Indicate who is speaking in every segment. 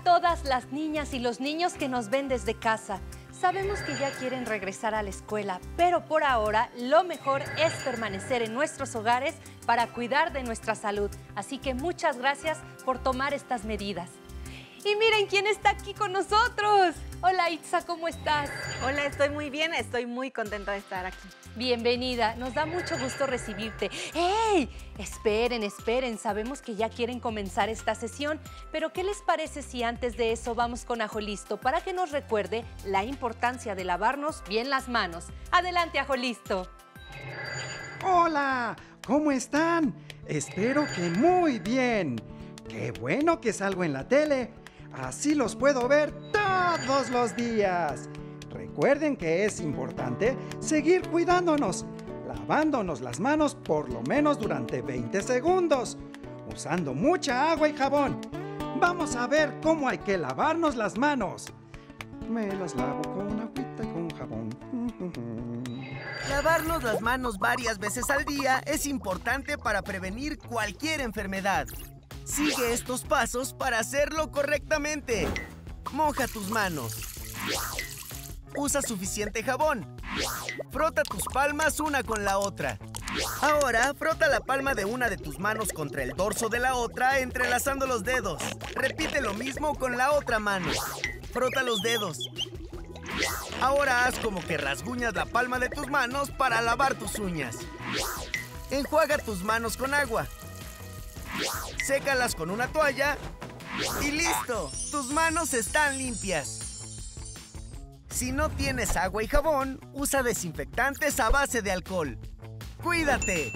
Speaker 1: todas las niñas y los niños que nos ven desde casa. Sabemos que ya quieren regresar a la escuela, pero por ahora lo mejor es permanecer en nuestros hogares para cuidar de nuestra salud. Así que muchas gracias por tomar estas medidas. Y miren quién está aquí con nosotros. Hola Itza, ¿cómo estás?
Speaker 2: Hola, estoy muy bien, estoy muy contenta de estar aquí.
Speaker 1: Bienvenida, nos da mucho gusto recibirte. ¡Ey! Esperen, sabemos que ya quieren comenzar esta sesión, pero ¿qué les parece si antes de eso vamos con Ajolisto para que nos recuerde la importancia de lavarnos bien las manos? Adelante, Ajolisto.
Speaker 3: Hola, ¿cómo están? Espero que muy bien. Qué bueno que salgo en la tele. Así los puedo ver todos los días. Recuerden que es importante seguir cuidándonos, lavándonos las manos por lo menos durante 20 segundos, usando mucha agua y jabón. Vamos a ver cómo hay que lavarnos las manos. Me las lavo con agüita y con jabón.
Speaker 4: Lavarnos las manos varias veces al día es importante para prevenir cualquier enfermedad. Sigue estos pasos para hacerlo correctamente. Moja tus manos. Usa suficiente jabón. Frota tus palmas una con la otra. Ahora, frota la palma de una de tus manos contra el dorso de la otra, entrelazando los dedos. Repite lo mismo con la otra mano. Frota los dedos. Ahora haz como que rasguñas la palma de tus manos para lavar tus uñas. Enjuaga tus manos con agua. Sécalas con una toalla y ¡listo! Tus manos están limpias. Si no tienes agua y jabón, usa desinfectantes a base de alcohol. ¡Cuídate!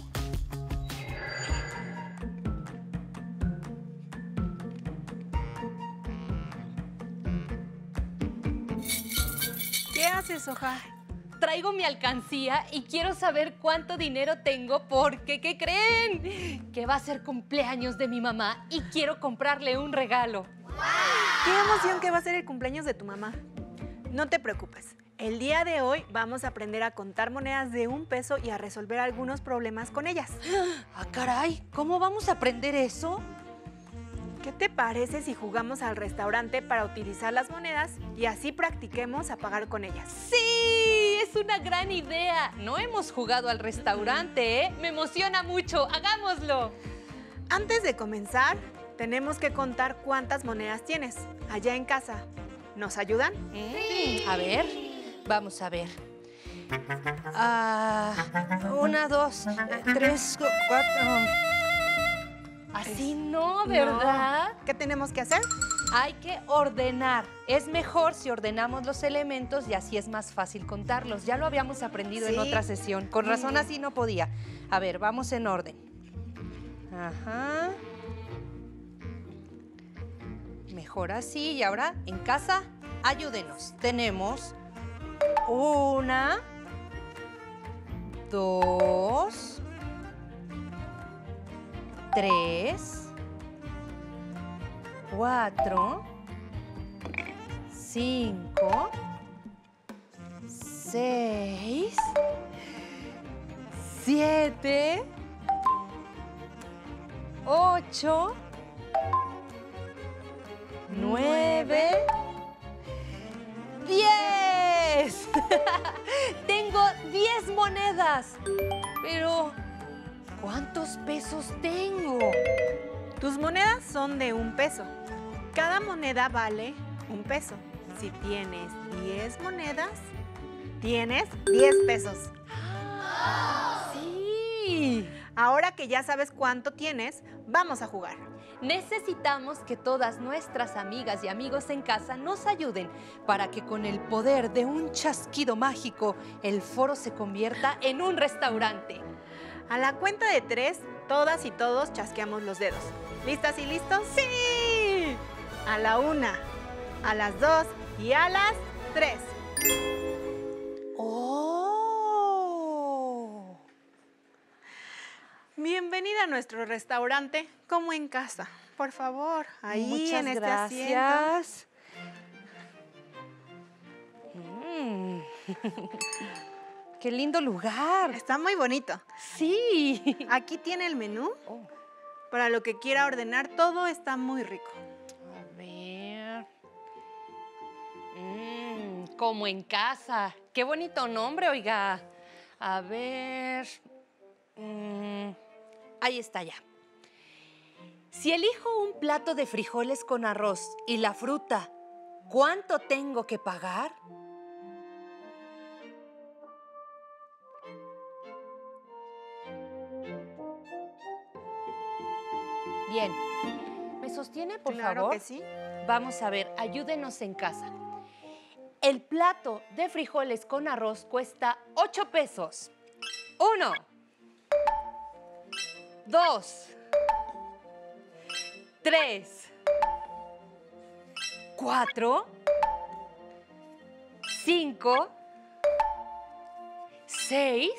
Speaker 2: ¿Qué haces, Hoja?
Speaker 1: Traigo mi alcancía y quiero saber cuánto dinero tengo porque, ¿qué creen? Que va a ser cumpleaños de mi mamá y quiero comprarle un regalo.
Speaker 2: ¡Qué emoción que va a ser el cumpleaños de tu mamá! No te preocupes. El día de hoy vamos a aprender a contar monedas de 1 peso y a resolver algunos problemas con ellas.
Speaker 1: ¡Ah, caray! ¿Cómo vamos a aprender eso?
Speaker 2: ¿Qué te parece si jugamos al restaurante para utilizar las monedas y así practiquemos a pagar con ellas?
Speaker 1: ¡Sí! ¡Es una gran idea! No hemos jugado al restaurante, ¿eh? ¡Me emociona mucho! ¡Hagámoslo!
Speaker 2: Antes de comenzar, tenemos que contar cuántas monedas tienes allá en casa. ¿Nos ayudan?
Speaker 1: Sí. A ver, vamos a ver. 1, 2, 3, 4... Así no, ¿verdad?
Speaker 2: No. ¿Qué tenemos que hacer?
Speaker 1: Hay que ordenar. Es mejor si ordenamos los elementos y así es más fácil contarlos. Ya lo habíamos aprendido en otra sesión. Con razón así no podía. A ver, vamos en orden. Ajá. Mejor así. Y ahora, en casa, ayúdenos. Tenemos 1, 2, 3, 4, 5, 6, 7, 8, 9, 10. Tengo 10 monedas. Pero, ¿cuántos pesos tengo?
Speaker 2: Tus monedas son de 1 peso. Cada moneda vale 1 peso. Si tienes 10 monedas, tienes 10 pesos.
Speaker 1: ¡Sí!
Speaker 2: Ahora que ya sabes cuánto tienes, vamos a jugar.
Speaker 1: Necesitamos que todas nuestras amigas y amigos en casa nos ayuden para que con el poder de un chasquido mágico, el foro se convierta en un restaurante.
Speaker 2: A la cuenta de 3, todas y todos chasqueamos los dedos. ¿Listas y listos?
Speaker 1: ¡Sí!
Speaker 2: A la 1, a las 2 y a las 3.
Speaker 1: ¡Oh!
Speaker 2: Bienvenida a nuestro restaurante, como en casa. Por favor, ahí
Speaker 1: Muchas
Speaker 2: en este
Speaker 1: gracias. ¡Qué lindo lugar!
Speaker 2: Está muy bonito.
Speaker 1: ¡Sí!
Speaker 2: Aquí tiene el menú.
Speaker 1: Oh.
Speaker 2: Para lo que quiera ordenar, todo está muy rico.
Speaker 1: A ver... Como en casa. Qué bonito nombre, oiga. A ver. Ahí está ya. Si elijo un plato de frijoles con arroz y la fruta, ¿cuánto tengo que pagar? Bien. ¿Me sostiene, por favor?
Speaker 2: Claro que sí.
Speaker 1: Vamos a ver, ayúdenos en casa. El plato de frijoles con arroz cuesta 8 pesos. 1, 2, 3, 4, 5, 6,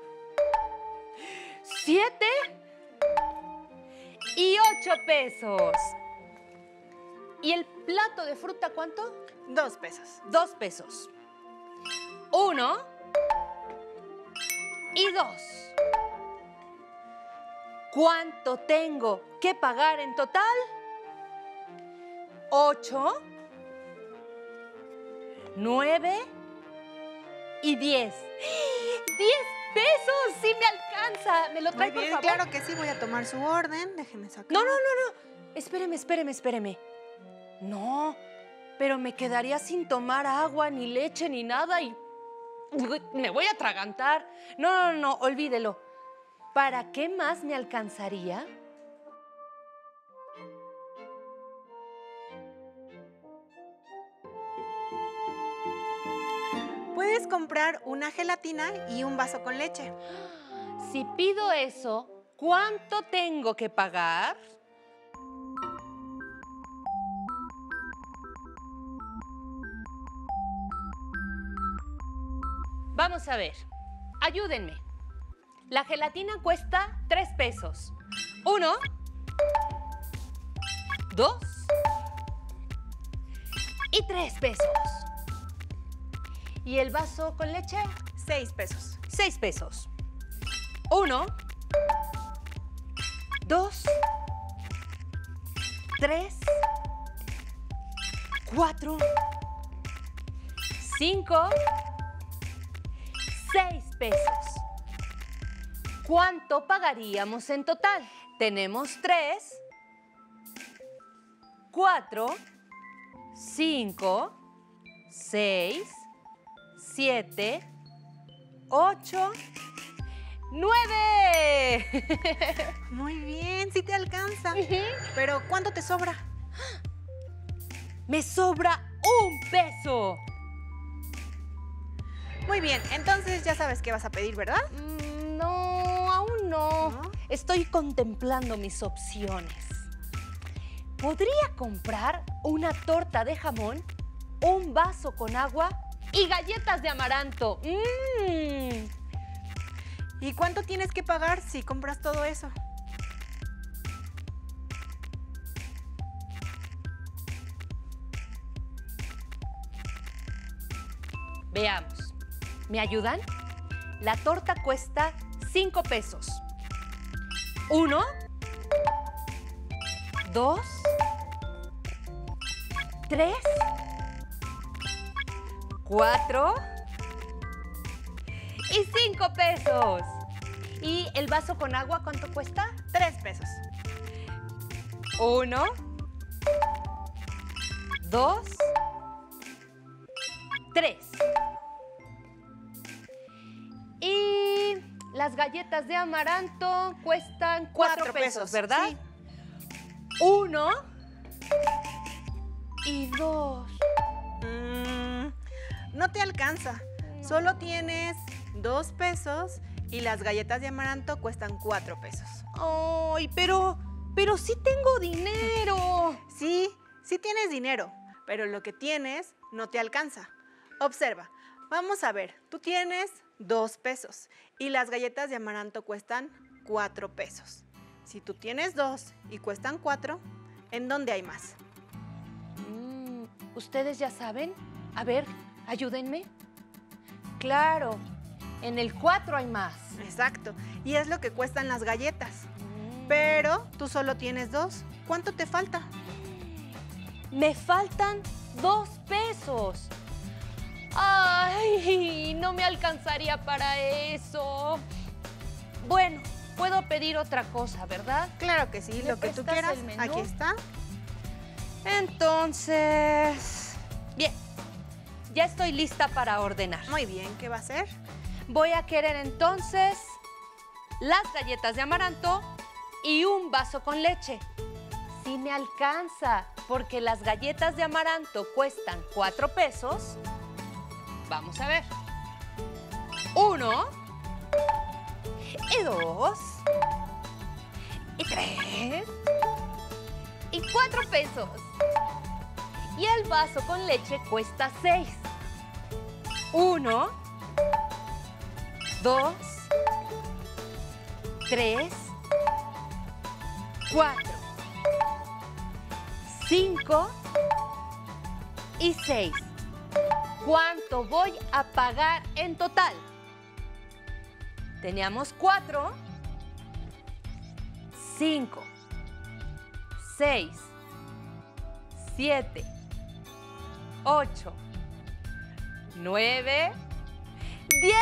Speaker 1: 7 y 8 pesos. ¿Y el plato de fruta cuánto?
Speaker 2: 2 pesos.
Speaker 1: 2 pesos. 1 y 2. ¿Cuánto tengo que pagar en total? 8, 9 y 10. ¡10 pesos! ¡Sí me alcanza! ¿Me lo trae,
Speaker 2: Muy bien,
Speaker 1: por favor?
Speaker 2: claro que sí. Voy a tomar su orden. Déjeme sacar.
Speaker 1: No. Espéreme. No, pero me quedaría sin tomar agua, ni leche, ni nada y me voy a atragantar. No, olvídelo. ¿Para qué más me alcanzaría?
Speaker 2: Puedes comprar una gelatina y un vaso con leche.
Speaker 1: Si pido eso, ¿cuánto tengo que pagar? Vamos a ver, ayúdenme. La gelatina cuesta 3 pesos. 1, 2 y 3 pesos. ¿Y el vaso con leche?
Speaker 2: 6 pesos.
Speaker 1: 6 pesos. 1, 2, 3, 4, 5, 6 pesos. ¿Cuánto pagaríamos en total? Tenemos 3, 4, 5, 6, 7, 8, 9.
Speaker 2: Muy bien, sí te alcanza. Pero ¿cuánto te sobra?
Speaker 1: Me sobra 1 peso.
Speaker 2: Muy bien, entonces ya sabes qué vas a pedir, ¿verdad?
Speaker 1: No, aún no.
Speaker 2: ¿No?
Speaker 1: Estoy contemplando mis opciones. ¿Podría comprar una torta de jamón, un vaso con agua y galletas de amaranto?
Speaker 2: ¿Y cuánto tienes que pagar si compras todo eso?
Speaker 1: Veamos. ¿Me ayudan? La torta cuesta 5 pesos. 1, 2, 3, 4 y 5 pesos. ¿Y el vaso con agua cuánto cuesta?
Speaker 2: 3 pesos.
Speaker 1: 1, 2, 3. Y las galletas de amaranto cuestan 4 pesos, ¿verdad?
Speaker 2: Sí.
Speaker 1: 1 y 2.
Speaker 2: No te alcanza. Solo tienes 2 pesos y las galletas de amaranto cuestan 4 pesos.
Speaker 1: Ay, pero sí tengo dinero.
Speaker 2: Sí, sí tienes dinero, pero lo que tienes no te alcanza. Observa, vamos a ver, tú tienes 2 pesos y las galletas de amaranto cuestan 4 pesos. Si tú tienes 2 y cuestan 4, ¿en dónde hay más?
Speaker 1: ¿Ustedes ya saben? A ver, ayúdenme. Claro, en el 4 hay más.
Speaker 2: Exacto, y es lo que cuestan las galletas. Pero tú solo tienes 2. ¿Cuánto te falta?
Speaker 1: Me faltan 2 pesos. Ay, no me alcanzaría para eso. Bueno, puedo pedir otra cosa, ¿verdad?
Speaker 2: Claro que sí,
Speaker 1: ¿Me
Speaker 2: lo que tú
Speaker 1: prestas
Speaker 2: quieras.
Speaker 1: el menú?
Speaker 2: Aquí está.
Speaker 1: Entonces, bien, ya estoy lista para ordenar.
Speaker 2: Muy bien, ¿qué va a ser?
Speaker 1: Voy a querer entonces las galletas de amaranto y un vaso con leche. Sí me alcanza, porque las galletas de amaranto cuestan 4 pesos. Vamos a ver. 1, y 2, y 3, y 4 pesos. Y el vaso con leche cuesta 6. 1, 2, 3, 4, 5 y 6. ¿Cuánto voy a pagar en total? Teníamos 4, 5, 6, 7, 8, 9, 10.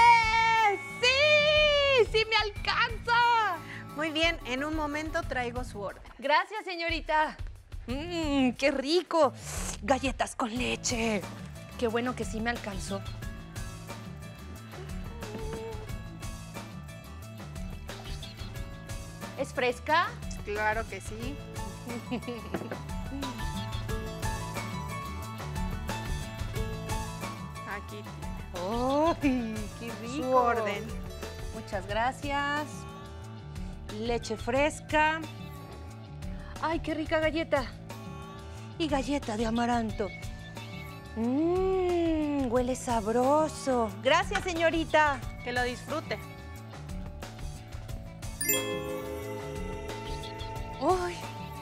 Speaker 1: ¡Sí! ¡Sí me alcanza!
Speaker 2: Muy bien, en un momento traigo su orden.
Speaker 1: Gracias, señorita. ¡Qué rico! Galletas con leche. Qué bueno que sí me alcanzó. ¿Es fresca?
Speaker 2: Claro que sí. Aquí tiene
Speaker 1: ¡Ay, qué rico!
Speaker 2: su orden.
Speaker 1: Muchas gracias. Leche fresca. ¡Ay, qué rica galleta! Y galleta de amaranto. Huele sabroso. Gracias, señorita.
Speaker 2: Que lo disfrute.
Speaker 1: ¡Uy!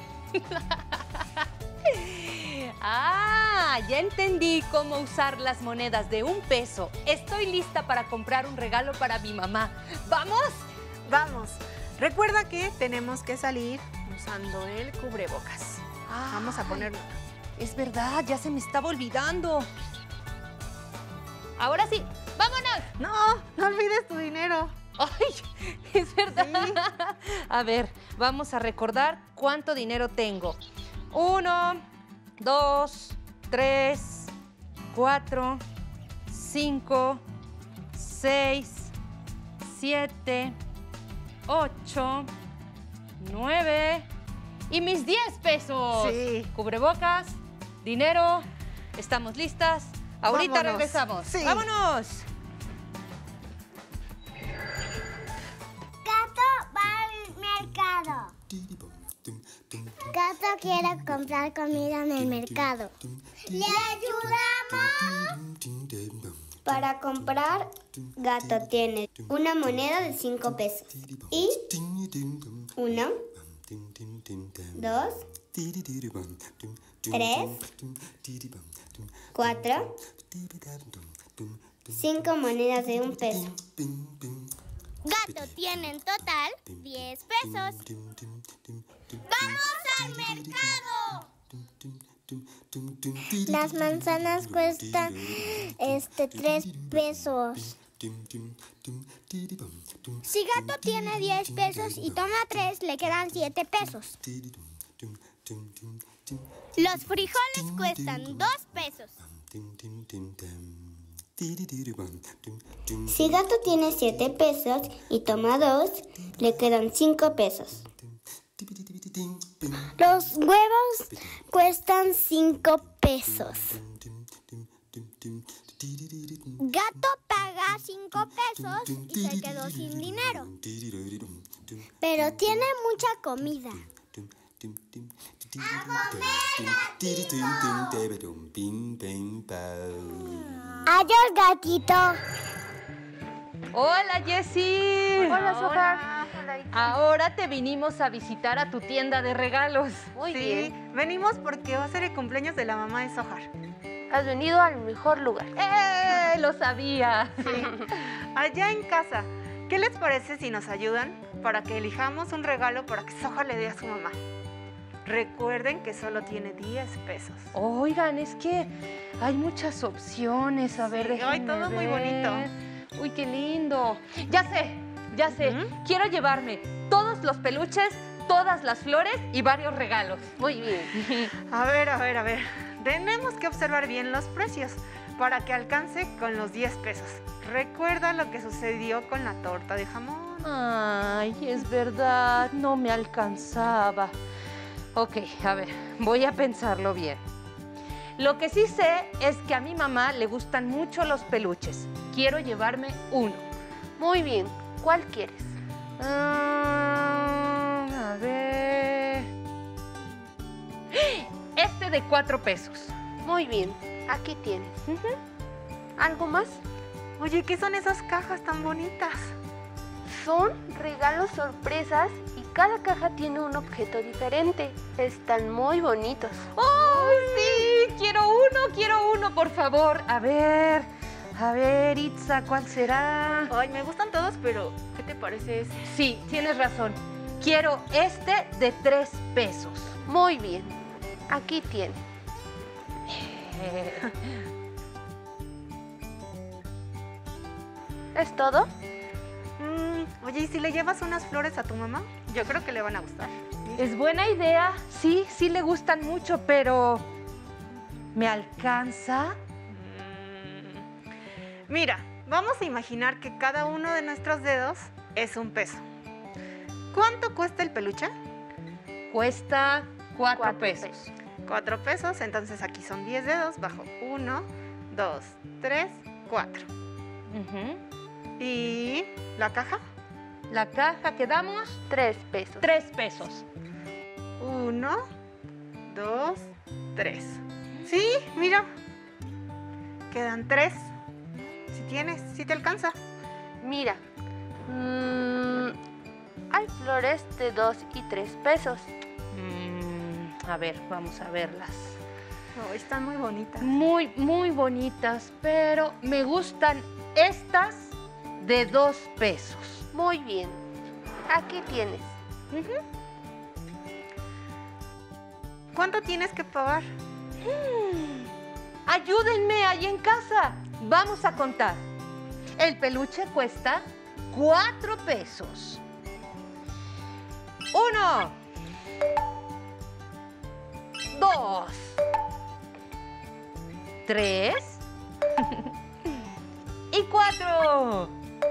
Speaker 1: ¡Ah! Ya entendí cómo usar las monedas de 1 peso. Estoy lista para comprar un regalo para mi mamá. ¿Vamos?
Speaker 2: Vamos. Recuerda que tenemos que salir usando el cubrebocas. Vamos a
Speaker 1: Ay,
Speaker 2: ponerlo.
Speaker 1: Es verdad, ya se me estaba olvidando. Ahora sí, ¡vámonos!
Speaker 2: No olvides tu dinero.
Speaker 1: ¡Ay! Es verdad.
Speaker 2: Sí.
Speaker 1: A ver, vamos a recordar cuánto dinero tengo. 1, 2, 3, 4, 5, 6, 7, 8, 9 y mis 10 pesos.
Speaker 2: Sí.
Speaker 1: Cubrebocas, dinero, estamos listas. Ahorita
Speaker 2: Vámonos.
Speaker 1: regresamos.
Speaker 2: Sí.
Speaker 1: ¡Vámonos!
Speaker 5: Gato va al mercado. Gato quiere comprar comida en el mercado. ¡Le ayudamos! Para comprar, Gato tiene una moneda de 5 pesos. Y 1, 2, 3, 4, 5 monedas de 1 peso. Gato tiene en total 10 pesos. ¡Vamos al mercado! Las manzanas cuestan 3 pesos. Si Gato tiene 10 pesos y toma 3, le quedan 7 pesos. Los frijoles cuestan 2 pesos. Si Gato tiene 7 pesos y toma 2, le quedan 5 pesos. Los huevos cuestan 5 pesos. Gato paga 5 pesos y se quedó sin dinero. Pero tiene mucha comida. Adiós, gatito.
Speaker 1: Hola, Jessie.
Speaker 6: Hola, Sojar.
Speaker 1: Ahora te vinimos a visitar a tu tienda de regalos.
Speaker 6: Muy
Speaker 2: Sí,
Speaker 6: bien.
Speaker 2: venimos porque va a ser el cumpleaños de la mamá de Sojar.
Speaker 6: Has venido al mejor lugar.
Speaker 1: Lo sabía.
Speaker 2: Allá en casa, ¿qué les parece si nos ayudan para que elijamos un regalo para que Sojar le dé a su mamá? Recuerden que solo tiene 10 pesos.
Speaker 1: Oigan, es que hay muchas opciones. A ver,
Speaker 2: Sí, ay,
Speaker 1: déjenme
Speaker 2: todo muy
Speaker 1: ver.
Speaker 2: bonito.
Speaker 1: Uy, qué lindo. Ya sé, ya sé. Quiero llevarme todos los peluches, todas las flores y varios regalos.
Speaker 6: Muy bien.
Speaker 2: A ver, a ver, a ver. Tenemos que observar bien los precios para que alcance con los 10 pesos. Recuerda lo que sucedió con la torta de jamón.
Speaker 1: Ay, es verdad, no me alcanzaba. Ok, a ver, voy a pensarlo bien. Lo que sí sé es que a mi mamá le gustan mucho los peluches. Quiero llevarme uno.
Speaker 6: Muy bien. ¿Cuál quieres?
Speaker 1: A ver... Este de 4 pesos.
Speaker 6: Muy bien. Aquí tienes. ¿Algo más?
Speaker 2: Oye, ¿qué son esas cajas tan bonitas?
Speaker 6: Son regalos sorpresas y cada caja tiene un objeto diferente. Están muy bonitos.
Speaker 1: ¡Oh, sí! Quiero uno, por favor. A ver, Itza, ¿cuál será?
Speaker 2: Ay, me gustan todos, pero ¿qué te parece ese?
Speaker 1: Sí, tienes razón. Quiero este de 3 pesos.
Speaker 6: Muy bien. Aquí tienes. ¿Es todo?
Speaker 2: Oye, ¿y si le llevas unas flores a tu mamá? Yo creo que le van a gustar.
Speaker 1: Es buena idea. Sí, sí le gustan mucho, pero... ¿me alcanza?
Speaker 2: Mira, vamos a imaginar que cada uno de nuestros dedos es un peso. ¿Cuánto cuesta el peluche?
Speaker 1: Cuesta 4
Speaker 6: 4
Speaker 1: pesos.
Speaker 2: 4 pesos, entonces aquí son 10 dedos, bajo 1, 2, 3, 4.
Speaker 1: Ujú.
Speaker 2: ¿Y la caja?
Speaker 1: La caja que damos,
Speaker 6: 3 pesos.
Speaker 1: 3 pesos.
Speaker 2: 1, 2, 3. Sí, mira. Quedan 3. Si tienes, si te alcanza.
Speaker 6: Mira. Hay flores de 2 y 3 pesos.
Speaker 1: A ver, vamos a verlas.
Speaker 2: Oh, están muy bonitas.
Speaker 1: Muy, muy bonitas, pero me gustan estas de 2 pesos.
Speaker 6: Muy bien. Aquí tienes.
Speaker 2: ¿Cuánto tienes que pagar?
Speaker 1: Ayúdenme ahí en casa. Vamos a contar. El peluche cuesta 4 pesos. 1, 2, 3 y 4.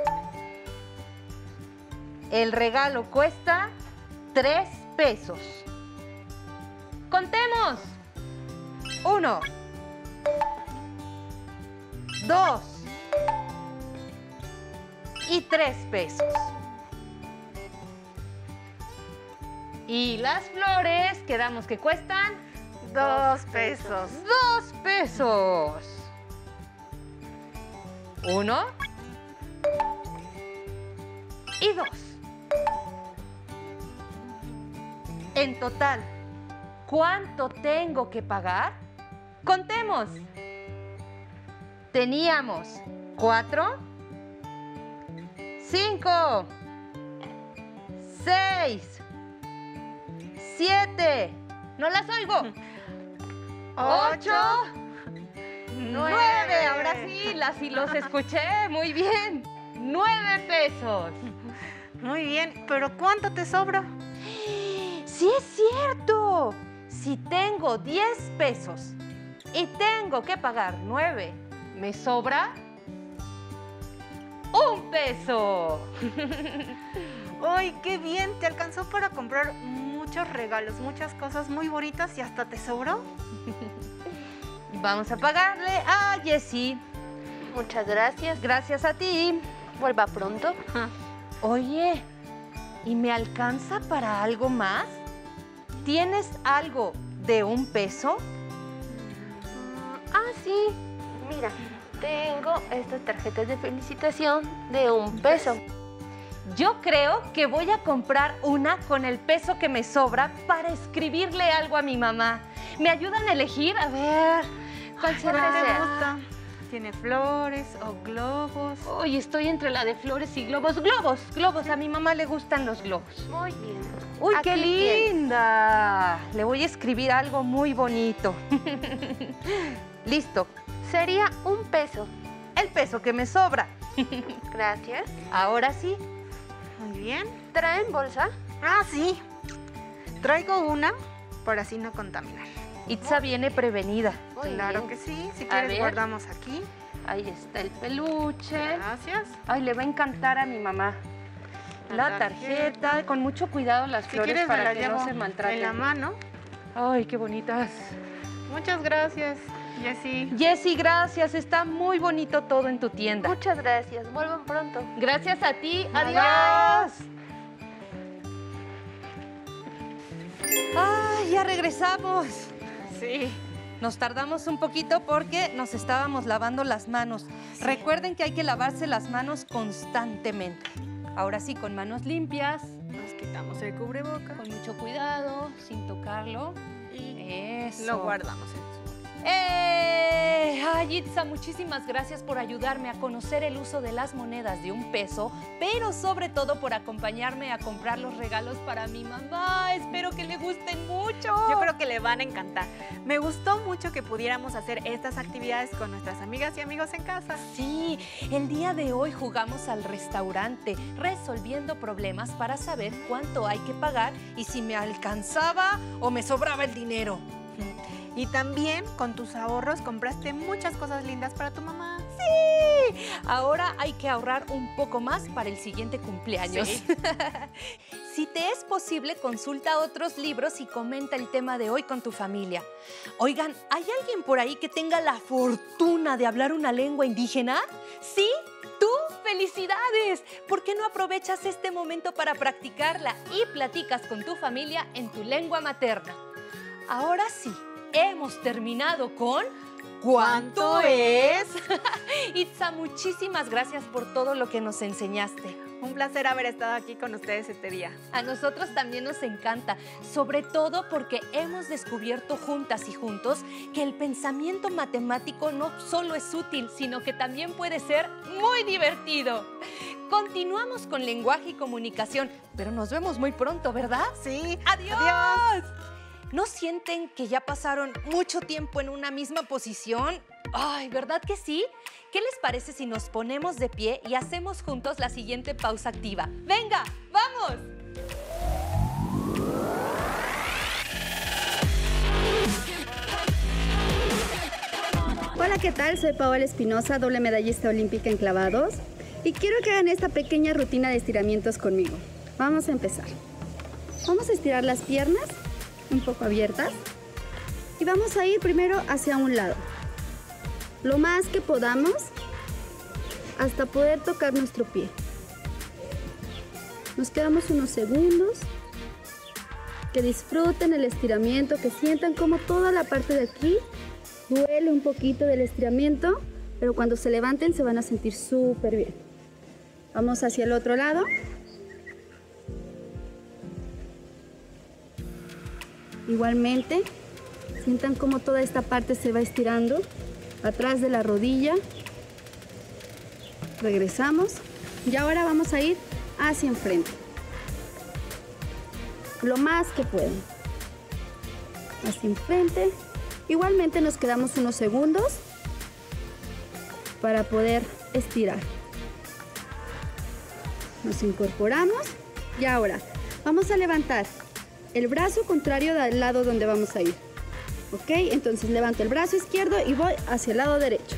Speaker 1: El regalo cuesta 3 pesos. Contemos. 1, 2 y 3 pesos. Y las flores, quedamos que cuestan
Speaker 2: 2 pesos.
Speaker 1: 2 pesos. 1 y 2. En total, ¿cuánto tengo que pagar? Contemos. Teníamos 4, 5, 6, 7, no las oigo. 8, 9, ahora sí, sí los escuché, muy bien. 9 pesos.
Speaker 2: Muy bien, pero ¿cuánto te sobra?
Speaker 1: Sí es cierto. Si tengo 10 pesos y tengo que pagar 9, ¿me sobra? 1 peso.
Speaker 2: ¡Ay, qué bien! Te alcanzó para comprar muchos regalos, muchas cosas muy bonitas y hasta te sobró.
Speaker 1: Vamos a pagarle a Jessie.
Speaker 6: Muchas gracias.
Speaker 1: Gracias a ti.
Speaker 6: Vuelva pronto.
Speaker 1: Oye, ¿y me alcanza para algo más? ¿Tienes algo de 1 peso?
Speaker 6: Sí. Mira, tengo estas tarjetas de felicitación de 1 peso.
Speaker 1: Yo creo que voy a comprar una con el peso que me sobra para escribirle algo a mi mamá. ¿Me ayudan a elegir? A ver, ¿cuál
Speaker 2: ¿Cuál
Speaker 1: será?
Speaker 2: te gusta? Tiene flores o globos.
Speaker 1: Hoy estoy entre la de flores y globos. Globos. A mi mamá le gustan los globos.
Speaker 6: Muy bien.
Speaker 1: ¡Uy,
Speaker 6: Aquí
Speaker 1: qué
Speaker 6: tienes.
Speaker 1: linda! Le voy a escribir algo muy bonito. Listo.
Speaker 6: Sería 1 peso.
Speaker 1: El peso que me sobra.
Speaker 6: Gracias.
Speaker 1: Ahora sí.
Speaker 2: Muy bien.
Speaker 6: ¿Traen bolsa?
Speaker 2: Ah, sí. Traigo una para así no contaminar.
Speaker 1: Itza viene prevenida.
Speaker 6: Muy
Speaker 2: Claro
Speaker 6: bien.
Speaker 2: que sí. Si
Speaker 1: A
Speaker 2: quieres,
Speaker 1: ver.
Speaker 2: guardamos aquí.
Speaker 1: Ahí está el peluche.
Speaker 2: Gracias.
Speaker 1: Ay, le va a encantar a mi mamá. La tarjeta, con mucho cuidado las
Speaker 2: Si
Speaker 1: flores
Speaker 2: quieres, me
Speaker 1: para
Speaker 2: la
Speaker 1: que
Speaker 2: llevo
Speaker 1: no se maltraten.
Speaker 2: en la mano.
Speaker 1: Ay, qué bonitas.
Speaker 2: Muchas gracias, Jessy.
Speaker 1: Jessy, gracias. Está muy bonito todo en tu tienda.
Speaker 6: Muchas gracias. Vuelvan pronto.
Speaker 1: Gracias a ti.
Speaker 2: Bye.
Speaker 1: Adiós. Ay, ya regresamos.
Speaker 2: Sí.
Speaker 1: Nos tardamos un poquito porque nos estábamos lavando las manos. Recuerden que hay que lavarse las manos constantemente. Ahora sí, con manos limpias,
Speaker 2: Nos quitamos el cubreboca
Speaker 1: con mucho cuidado, sin tocarlo.
Speaker 2: y
Speaker 1: Eso.
Speaker 2: lo guardamos en su...
Speaker 1: Ay, Itza, muchísimas gracias por ayudarme a conocer el uso de las monedas de 1 peso, pero sobre todo por acompañarme a comprar los regalos para mi mamá. Espero que le gusten mucho.
Speaker 2: Yo creo que le van a encantar. Me gustó mucho que pudiéramos hacer estas actividades con nuestras amigas y amigos en casa.
Speaker 1: Sí, el día de hoy jugamos al restaurante, resolviendo problemas para saber cuánto hay que pagar y si me alcanzaba o me sobraba el dinero.
Speaker 2: Y también con tus ahorros compraste muchas cosas lindas para tu mamá.
Speaker 1: Sí, ahora hay que ahorrar un poco más para el siguiente cumpleaños.
Speaker 2: Sí.
Speaker 1: Si te es posible, consulta otros libros y comenta el tema de hoy con tu familia. Oigan, ¿hay alguien por ahí que tenga la fortuna de hablar una lengua indígena? ¿Sí? ¡Tú! ¡Felicidades! ¿Por qué no aprovechas este momento para practicarla y platicas con tu familia en tu lengua materna? Ahora sí, hemos terminado con... ¿Cuánto es? Itza, muchísimas gracias por todo lo que nos enseñaste.
Speaker 2: Un placer haber estado aquí con ustedes este día.
Speaker 1: A nosotros también nos encanta, sobre todo porque hemos descubierto juntas y juntos que el pensamiento matemático no solo es útil, sino que también puede ser muy divertido. Continuamos con lenguaje y comunicación, pero nos vemos muy pronto, ¿verdad?
Speaker 2: Sí.
Speaker 1: ¡Adiós!
Speaker 2: Adiós.
Speaker 1: ¿No sienten que ya pasaron mucho tiempo en una misma posición? Ay, ¿verdad que sí? ¿Qué les parece si nos ponemos de pie y hacemos juntos la siguiente pausa activa? ¡Venga, vamos!
Speaker 7: Hola, ¿qué tal? Soy Paola Espinosa, doble medallista olímpica en clavados. Y quiero que hagan esta pequeña rutina de estiramientos conmigo. Vamos a empezar. Vamos a estirar las piernas un poco abiertas y vamos a ir primero hacia un lado, lo más que podamos hasta poder tocar nuestro pie. Nos quedamos unos segundos, que disfruten el estiramiento, que sientan como toda la parte de aquí duele un poquito del estiramiento, pero cuando se levanten se van a sentir súper bien. Vamos hacia el otro lado. Igualmente, sientan cómo toda esta parte se va estirando atrás de la rodilla. Regresamos y ahora vamos a ir hacia enfrente, lo más que pueden. Hacia enfrente. Igualmente nos quedamos unos segundos para poder estirar. Nos incorporamos y ahora vamos a levantar el brazo contrario del lado donde vamos a ir. ¿Ok? Entonces levanto el brazo izquierdo y voy hacia el lado derecho.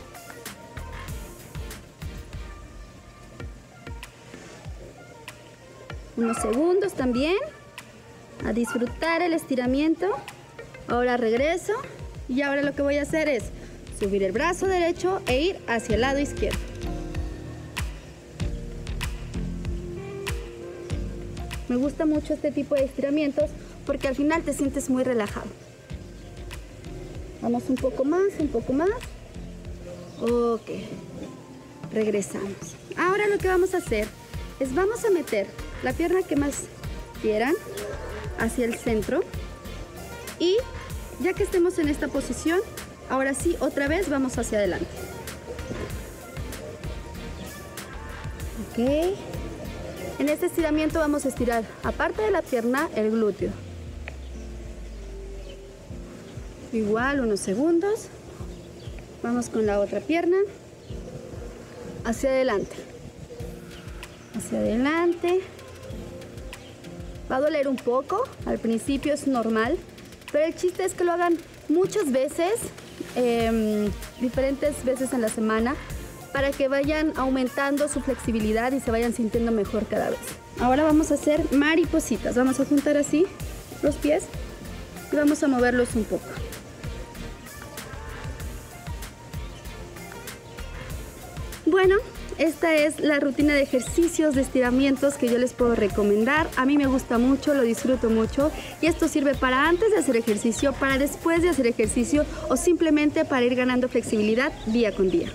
Speaker 7: Unos segundos también a disfrutar el estiramiento. Ahora regreso y ahora lo que voy a hacer es subir el brazo derecho e ir hacia el lado izquierdo. Me gusta mucho este tipo de estiramientos porque al final te sientes muy relajado. Vamos un poco más, un poco más. Ok. Regresamos. Ahora lo que vamos a hacer es vamos a meter la pierna que más quieran hacia el centro. Y ya que estemos en esta posición, ahora sí, otra vez vamos hacia adelante. Ok. En este estiramiento vamos a estirar, aparte de la pierna, el glúteo. Igual, unos segundos. Vamos con la otra pierna. Hacia adelante. Hacia adelante. Va a doler un poco, al principio es normal, pero el chiste es que lo hagan muchas veces, diferentes veces en la semana, para que vayan aumentando su flexibilidad y se vayan sintiendo mejor cada vez. Ahora vamos a hacer maripositas. Vamos a juntar así los pies y vamos a moverlos un poco. Bueno, esta es la rutina de ejercicios, de estiramientos que yo les puedo recomendar. A mí me gusta mucho, lo disfruto mucho y esto sirve para antes de hacer ejercicio, para después de hacer ejercicio o simplemente para ir ganando flexibilidad día con día.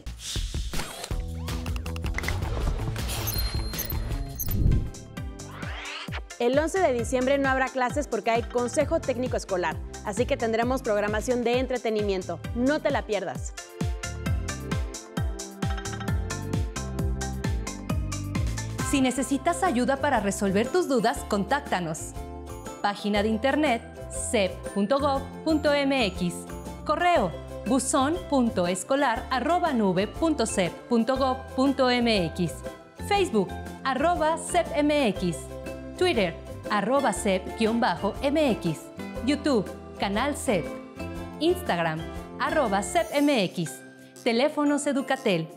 Speaker 8: El 11 de diciembre no habrá clases porque hay Consejo Técnico Escolar, así que tendremos programación de entretenimiento. No te la pierdas.
Speaker 1: Si necesitas ayuda para resolver tus dudas, contáctanos. Página de internet cep.gov.mx. Correo buzon.escolar@nube.cep.gov.mx. Facebook @cepmx. Twitter @cep_mx. YouTube canal CEP. Instagram @cepmx. Teléfonos Educatel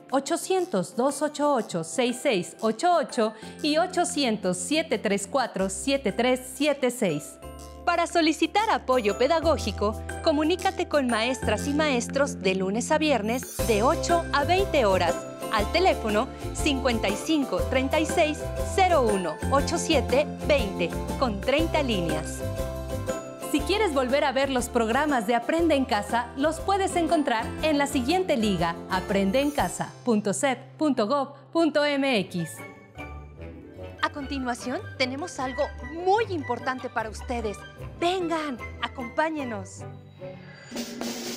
Speaker 1: 800-288-6688 y 800-734-7376. Para solicitar apoyo pedagógico, comunícate con maestras y maestros de lunes a viernes de 8 a 20 horas al teléfono 55 36 01 87 20 con 30 líneas. Si quieres volver a ver los programas de Aprende en Casa, los puedes encontrar en la siguiente liga, aprendeencasa.cep.gov.mx. A continuación, tenemos algo muy importante para ustedes. Vengan, acompáñenos.